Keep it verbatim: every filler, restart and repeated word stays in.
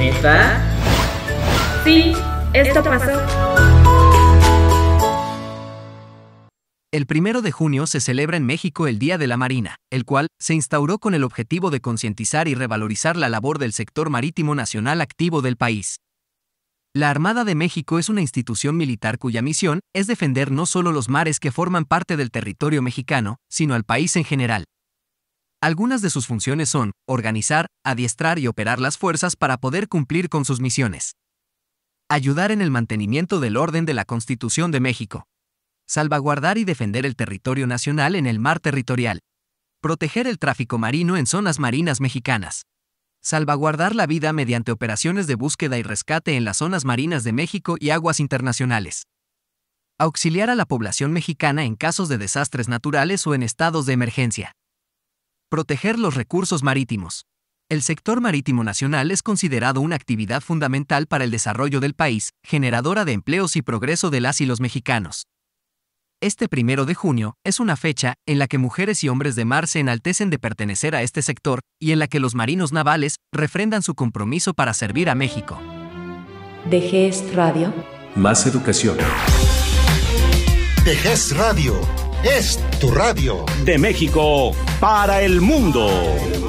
¿Neta? Sí, esto pasó. El primero de junio se celebra en México el Día de la Marina, el cual se instauró con el objetivo de concientizar y revalorizar la labor del sector marítimo nacional activo del país. La Armada de México es una institución militar cuya misión es defender no solo los mares que forman parte del territorio mexicano, sino al país en general. Algunas de sus funciones son organizar, adiestrar y operar las fuerzas para poder cumplir con sus misiones. Ayudar en el mantenimiento del orden de la Constitución de México. Salvaguardar y defender el territorio nacional en el mar territorial. Proteger el tráfico marino en zonas marinas mexicanas. Salvaguardar la vida mediante operaciones de búsqueda y rescate en las zonas marinas de México y aguas internacionales. Auxiliar a la población mexicana en casos de desastres naturales o en estados de emergencia. Proteger los recursos marítimos. El sector marítimo nacional es considerado una actividad fundamental para el desarrollo del país, generadora de empleos y progreso de las y los mexicanos. Este primero de junio es una fecha en la que mujeres y hombres de mar se enaltecen de pertenecer a este sector y en la que los marinos navales refrendan su compromiso para servir a México. D G E S Radio. Más educación. D G E S Radio es tu radio. De México para el mundo.